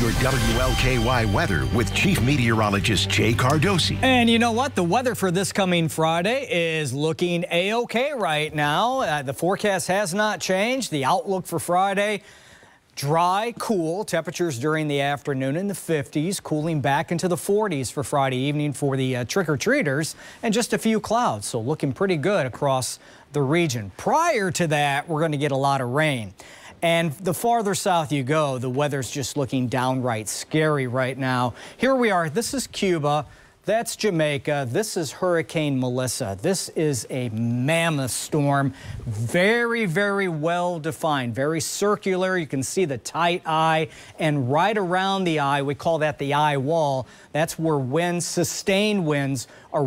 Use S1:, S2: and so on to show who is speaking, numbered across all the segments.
S1: your WLKY weather with Chief Meteorologist Jay Cardosi.
S2: And you know what? The weather for this coming Friday is looking A-OK right now. The forecast has not changed. The outlook for Friday, dry, cool. Temperatures during the afternoon in the 50s, cooling back into the 40s for Friday evening for the trick-or-treaters, and just a few clouds. So looking pretty good across the region. Prior to that, we're going to get a lot of rain. And the farther south you go, the weather's just looking downright scary right now. Here we are. This is Cuba. That's Jamaica. This is Hurricane Melissa. This is a mammoth storm. Very, very well defined, very circular. You can see the tight eye, and right around the eye, we call that the eye wall. That's where winds, sustained winds, are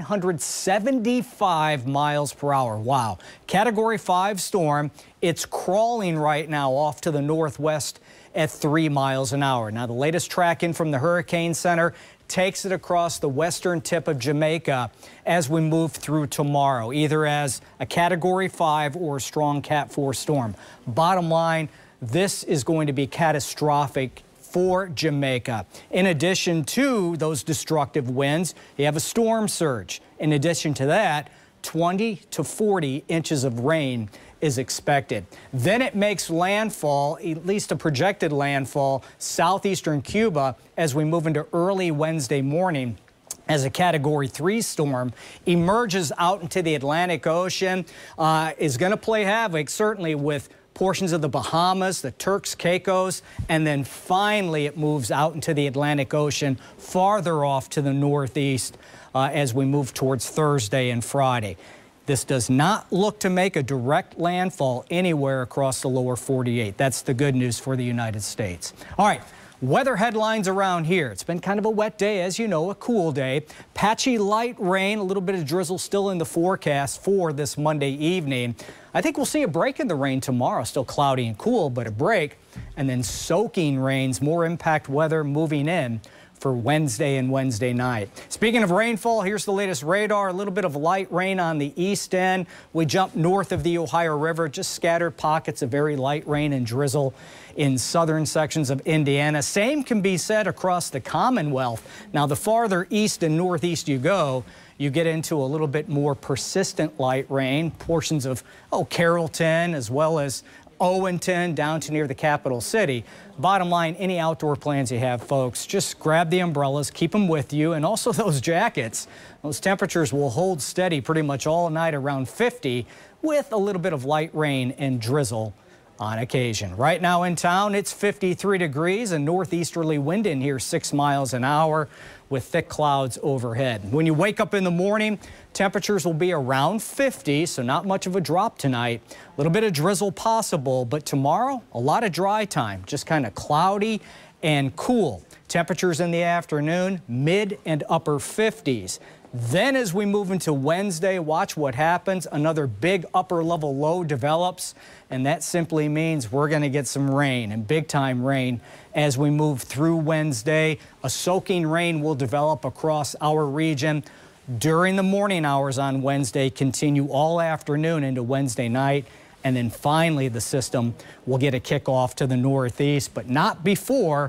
S2: 175 miles per hour. Wow. Category 5 storm. It's crawling right now off to the northwest at 3 miles an hour. Now, the latest tracking from the Hurricane Center takes it across the western tip of Jamaica as we move through tomorrow, either as a Category 5 or a strong Cat 4 storm. Bottom line, this is going to be catastrophic for Jamaica. In addition to those destructive winds, you have a storm surge. In addition to that, 20 to 40 inches of rain is expected. Then it makes landfall, at least a projected landfall, southeastern Cuba as we move into early Wednesday morning as a Category 3 storm, emerges out into the Atlantic Ocean, is going to play havoc certainly with portions of the Bahamas, the Turks, Caicos, and then finally it moves out into the Atlantic Ocean farther off to the northeast as we move towards Thursday and Friday. This does not look to make a direct landfall anywhere across the lower 48. That's the good news for the United States. All right, weather headlines around here. It's been kind of a wet day, as you know, a cool day. Patchy light rain, a little bit of drizzle still in the forecast for this Monday evening. I think we'll see a break in the rain tomorrow. Still cloudy and cool, but a break. And then soaking rains, more impact weather moving in for Wednesday and Wednesday night. Speaking of rainfall, here's the latest radar. A little bit of light rain on the east end. We jump north of the Ohio River, just scattered pockets of very light rain and drizzle in southern sections of Indiana. Same can be said across the Commonwealth. Now, the farther east and northeast you go, you get into a little bit more persistent light rain. Portions of, Carrollton, as well as Owenton, down to near the capital city. Bottom line, any outdoor plans you have, folks, just grab the umbrellas, keep them with you, and also those jackets. Those temperatures will hold steady pretty much all night around 50 with a little bit of light rain and drizzle on occasion. Right now in town, it's 53 degrees, a northeasterly wind in here 6 miles an hour with thick clouds overhead. When you wake up in the morning, temperatures will be around 50, so not much of a drop tonight. A little bit of drizzle possible, but tomorrow, a lot of dry time, just kind of cloudy and cool. Temperatures in the afternoon, mid and upper 50s. Then as we move into Wednesday, watch what happens. Another big upper level low develops, and that simply means we're going to get some rain, and big time rain as we move through Wednesday. A soaking rain will develop across our region during the morning hours on Wednesday, continue all afternoon into Wednesday night, and then finally the system will get a kickoff to the northeast, but not before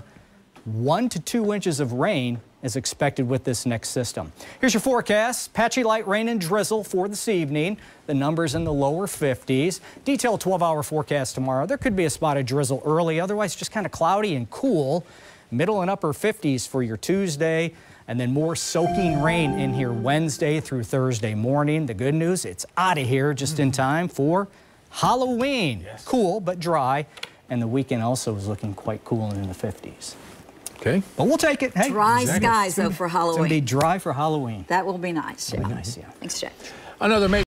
S2: 1 to 2 inches of rain is expected with this next system. Here's your forecast. Patchy light rain and drizzle for this evening. The numbers in the lower 50s. Detailed 12-hour forecast tomorrow. There could be a spot of drizzle early, otherwise just kind of cloudy and cool. Middle and upper 50s for your Tuesday, and then more soaking rain in here Wednesday through Thursday morning. The good news, it's out of here just in time for Halloween. Yes. Cool but dry, and the weekend also is looking quite cool and in the 50s. Okay. But we'll take it. Hey,
S3: dry skies, though, for Halloween.
S2: It's going to be dry for Halloween.
S3: That will be nice.
S2: It'll be nice, yeah.
S3: Thanks, Jay.
S4: Another